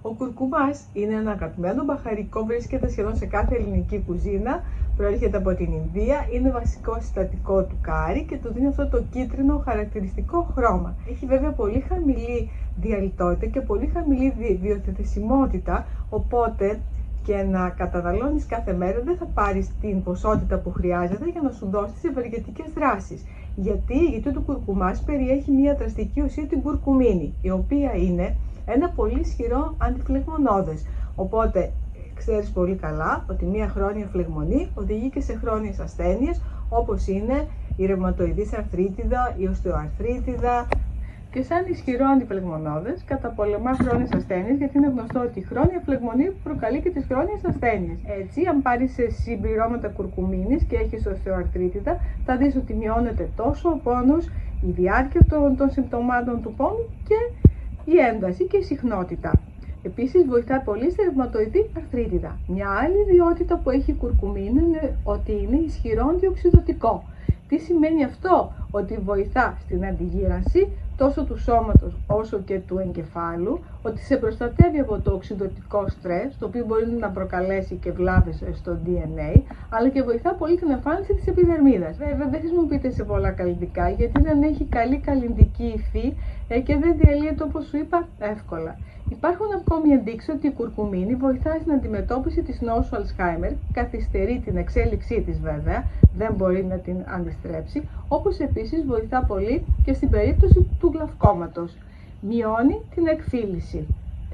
Ο κουρκουμάς είναι ένα αγαπημένο μπαχαρικό, βρίσκεται σχεδόν σε κάθε ελληνική κουζίνα, προέρχεται από την Ινδία, είναι βασικό συστατικό του κάρι και του δίνει αυτό το κίτρινο χαρακτηριστικό χρώμα. Έχει βέβαια πολύ χαμηλή διαλυτότητα και πολύ χαμηλή διαθεσιμότητα, οπότε και να καταναλώνεις κάθε μέρα δεν θα πάρεις την ποσότητα που χρειάζεται για να σου δώσει τις ευεργετικές δράσεις. Γιατί το κουρκουμάς περιέχει μια δραστική ουσία, την κουρκουμίνη, η οποία είναι ένα πολύ ισχυρό αντιφλεγμονώδες. Οπότε ξέρεις πολύ καλά ότι μια χρόνια φλεγμονή οδηγεί και σε χρόνιες ασθένειες, όπως είναι η ρευματοειδής αρθρίτιδα, η οστεοαρθρίτιδα. Και σαν ισχυρό αντιφλεγμονώδες καταπολεμά χρόνιες ασθένειες, γιατί είναι γνωστό ότι η χρόνια φλεγμονή προκαλεί και τις χρόνιες ασθένειες. Έτσι, αν πάρεις συμπληρώματα κουρκουμίνης και έχεις οστεοαρθρίτιδα, θα δεις ότι μειώνεται τόσο ο πόνος, η διάρκεια των συμπτωμάτων του πόνου και η ένταση και η συχνότητα. Επίσης, βοηθάει πολύ στη ρευματοειδή αρθρίτιδα. Μια άλλη ιδιότητα που έχει η κουρκουμίνη είναι ότι είναι ισχυρό αντιοξυδωτικό. Τι σημαίνει αυτό? Ότι βοηθά στην αντιγύρανση τόσο του σώματος όσο και του εγκεφάλου, ότι σε προστατεύει από το οξυδωτικό στρες, το οποίο μπορεί να προκαλέσει και βλάβες στο DNA, αλλά και βοηθά πολύ την εμφάνιση της επιδερμίδας. Βέβαια δεν χρησιμοποιείται σε πολλά καλλυντικά, γιατί δεν έχει καλή καλλυντική υφή και δεν διαλύεται, όπως σου είπα, εύκολα. Υπάρχουν ακόμη ενδείξεις ότι η κουρκουμίνη βοηθάει στην αντιμετώπιση της νόσου Αλσχάιμερ, καθυστερεί την εξέλιξή της βέβαια, δεν μπορεί να την αντιστρέψει, όπως επίσης βοηθά πολύ και στην περίπτωση του γλαυκώματος. Μειώνει την εκφύλιση.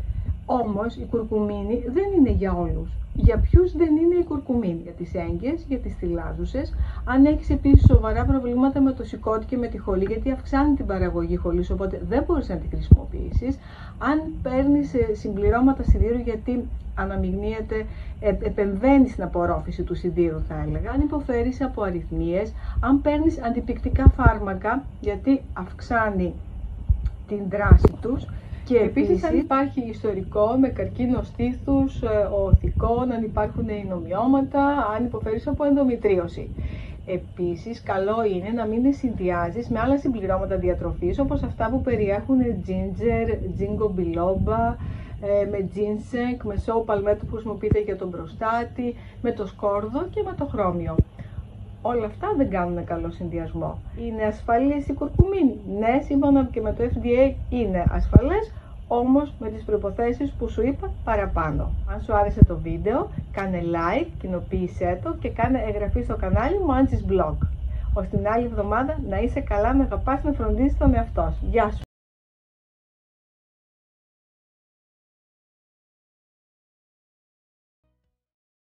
Όμως η κουρκουμίνη δεν είναι για όλους. Για ποιους δεν είναι η κουρκουμίνη? Για τις έγκυες, για τις θυλάζουσες. Αν έχεις επίσης σοβαρά προβλήματα με το σηκώτη και με τη χολή, γιατί αυξάνει την παραγωγή χολής, οπότε δεν μπορείς να τη χρησιμοποιήσεις. Αν παίρνεις συμπληρώματα σιδήρου, γιατί αναμειγνύεται, επεμβαίνει στην απορρόφηση του σιδήρου, θα έλεγα. Αν υποφέρεις από αρρυθμίες, αν παίρνεις αντιπικτικά φάρμακα, γιατί αυξάνει την δράση τους. Και επίσης αν υπάρχει ιστορικό με καρκίνο στήθους, οθικών, αν υπάρχουν εινομιώματα, αν υποφέρεις από ενδομητρίωση. Επίσης, καλό είναι να μην συνδυάζεις με άλλα συμπληρώματα διατροφής, όπως αυτά που περιέχουν ginger, ginkgo biloba, με ginseng, με σόου παλμέτου που χρησιμοποιείται για τον προστάτη, με το σκόρδο και με το χρώμιο. Όλα αυτά δεν κάνουν καλό συνδυασμό. Είναι ασφαλής η κουρκουμίνη? Ναι, σύμφωνα και με το FDA είναι ασφαλές, όμως με τις προϋποθέσεις που σου είπα παραπάνω. Αν σου άρεσε το βίντεο, κάνε like, κοινοποίησέ το και κάνε εγγραφή στο κανάλι μου Angie's Blog. Ως την άλλη εβδομάδα να είσαι καλά, να αγαπάς, να φροντίζεις τον εαυτό σου. Γεια σου!